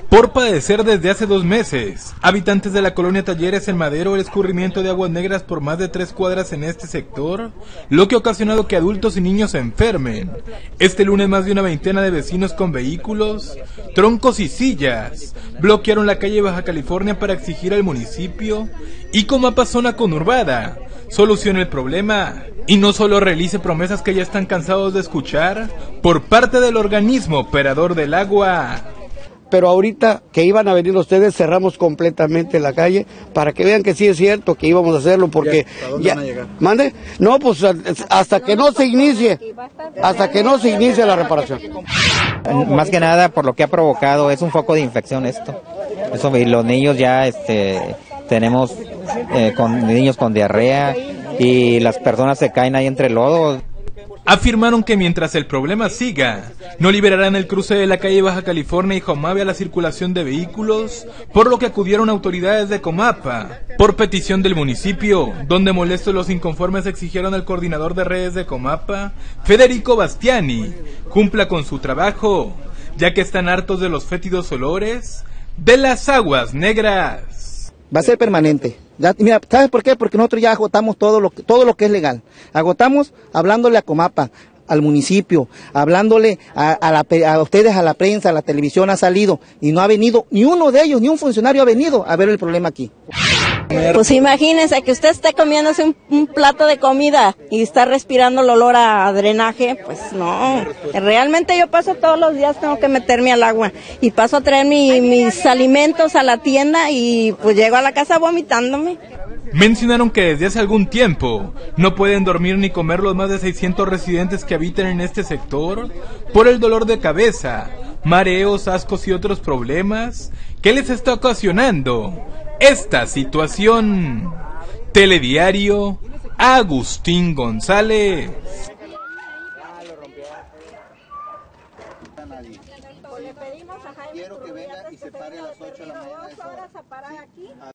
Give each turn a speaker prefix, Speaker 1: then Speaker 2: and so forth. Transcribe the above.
Speaker 1: Por padecer desde hace 2 meses, habitantes de la colonia Talleres en Madero, el escurrimiento de aguas negras por más de 3 cuadras en este sector, lo que ha ocasionado que adultos y niños se enfermen. Este lunes más de una veintena de vecinos con vehículos, troncos y sillas bloquearon la calle Baja California para exigir al municipio y Comapa Zona Conurbada solucione el problema y no solo realice promesas que ya están cansados de escuchar por parte del organismo operador del agua.
Speaker 2: Pero ahorita que iban a venir ustedes, cerramos completamente la calle para que vean que sí es cierto que íbamos a hacerlo, porque
Speaker 3: ¿A dónde van a llegar?
Speaker 2: ¿Mande? No, pues hasta que no se inicie la reparación.
Speaker 4: Más que nada por lo que ha provocado, es un foco de infección esto. Y los niños ya tenemos con niños con diarrea y las personas se caen ahí entre lodo.
Speaker 1: Afirmaron que mientras el problema siga, no liberarán el cruce de la calle Baja California y Jomave a la circulación de vehículos, por lo que acudieron autoridades de Comapa, por petición del municipio, donde molestos los inconformes exigieron al coordinador de redes de Comapa, Federico Bastiani, cumpla con su trabajo, ya que están hartos de los fétidos olores de las aguas negras.
Speaker 3: Va a ser permanente. Ya, mira, ¿sabes por qué? Porque nosotros ya agotamos todo lo que es legal. Agotamos hablándole a Comapa, al municipio, hablándole a ustedes, a la prensa, a la televisión ha salido y no ha venido ni uno de ellos, ni un funcionario ha venido a ver el problema aquí.
Speaker 5: Pues imagínense que usted esté comiéndose un plato de comida y está respirando el olor a drenaje, pues no. Realmente yo paso todos los días, tengo que meterme al agua y paso a traer mis alimentos a la tienda y pues llego a la casa vomitándome.
Speaker 1: Mencionaron que desde hace algún tiempo no pueden dormir ni comer los más de 600 residentes que habitan en este sector por el dolor de cabeza, mareos, ascos y otros problemas que les está ocasionando esta situación. Telediario, Agustín González.
Speaker 5: Le pedimos a Jaime, quiero que venga y se pare a las 8 de la mañana.